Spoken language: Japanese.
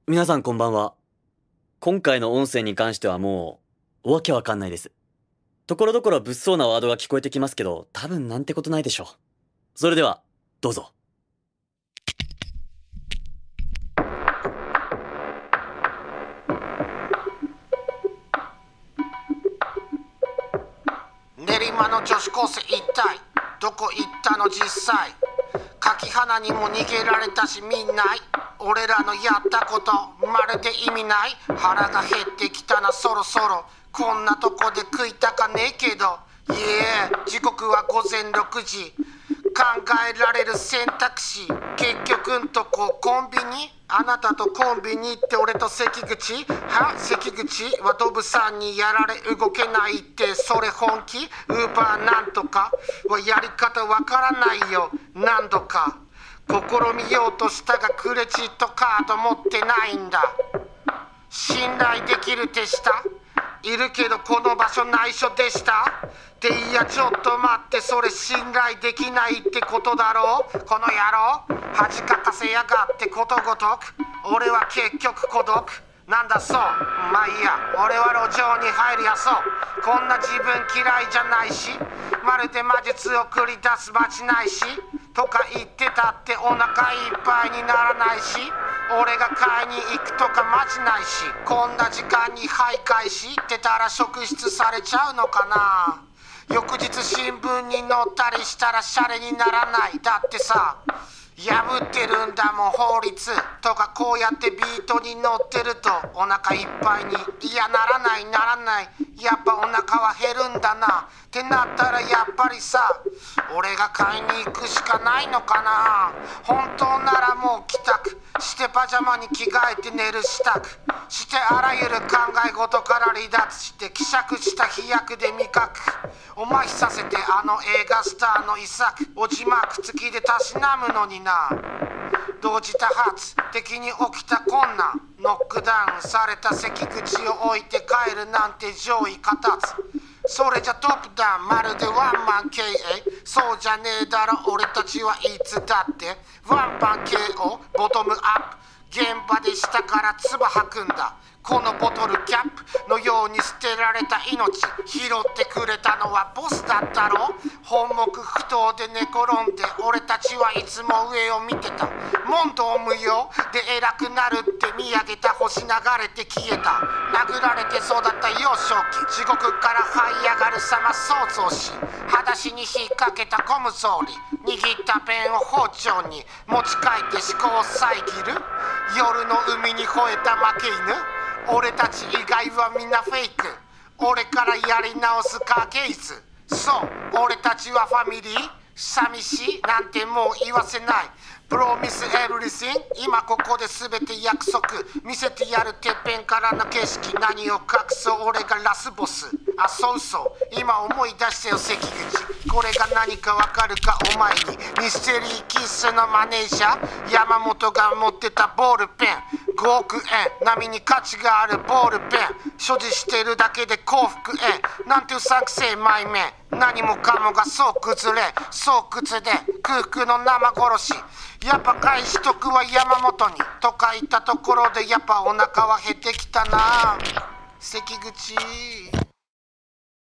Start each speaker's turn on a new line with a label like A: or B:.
A: 皆さんこんばんは。今回の音声に関してはもう、わけわかんないです。ところどころ物騒なワードが聞こえてきますけど、多分なんてことないでしょう。それでは、どうぞ。
B: 練馬の女子高生一体どこ行ったの実際。柿花にも逃げられたしみんない。俺らのやったことまるで意味ない。腹が減ってきたなそろそろ。こんなとこで食いたかねえけど。時刻は午前6時。考えられる選択肢、結局んとこコンビニ。あなたとコンビニって俺と関口。関口はドブさんにやられ動けないって、それ本気？ウーバーなんとかはやり方わからないよ。何度か試みようとしたがクレジットカード持ってないんだ。信頼できる手下いるけどこの場所内緒でしたっていやちょっと待って、それ信頼できないってことだろう。この野郎恥かかせやがってことごとく。俺は結局孤独なんだそう。まあいいや、俺は路上に入るやそう。こんな自分嫌いじゃないし、まるで魔術を繰り出すまじないしとか言ってたってお腹いっぱいにならないし、俺が買いに行くとかまじないし、こんな時間に徘徊してたら職質されちゃうのかな。翌日新聞に載ったりしたらシャレにならない。だってさ破ってるんだもん法律とか。こうやってビートに乗ってるとお腹いっぱいに。いやならないならない、やっぱお腹は減るんだなってなったらやっぱりさ俺が買いに行くしかないのかな。本当ならもう帰宅してパジャマに着替えて寝る支度してあらゆる考え事から離脱して希釈した飛躍で味覚を麻痺させて、あの映画スターの遺作を字幕付きでたしなむのにな。同時多発的に起きた困難、ノックダウンされた関口を置いて帰るなんて上位片つ。それじゃトップダウンまるでワンマン経営。そうじゃねえだろ俺たちはいつだってワンパン KO ボトムアップ。現場で下から唾吐くんだ。このボトルキャップのように捨てられた命拾ってくれたのはボスだったろ。本目不当で寝転んで俺たちはいつも上を見てた。問答無用で偉くなるって見上げた星流れて消えた。殴られて育った幼少期、地獄から這い上がる様想像し、裸足に引っ掛けたゴム草履、握ったペンを包丁に持ち帰って思考を遮る。夜の海に吠えた負け犬。俺たち以外はみんなフェイク。俺からやり直すカーケース。そう俺たちはファミリー。寂しいなんてもう言わせない。プロミスエブリシン今ここで全て約束見せてやる。てっぺんからの景色何を隠そう俺がラスボス。あそうそう今思い出してよ関口。これが何かわかるかお前に。ミステリーキッスのマネージャー山本が持ってたボールペン5億円並みに価値があるボールペン所持してるだけで幸福円なんてうさんくせえ前面。何もかもがそう崩れそう屈で空腹の生殺し。やっぱ返しとくは山本にとか言ったところでやっぱお腹は減ってきたな関口。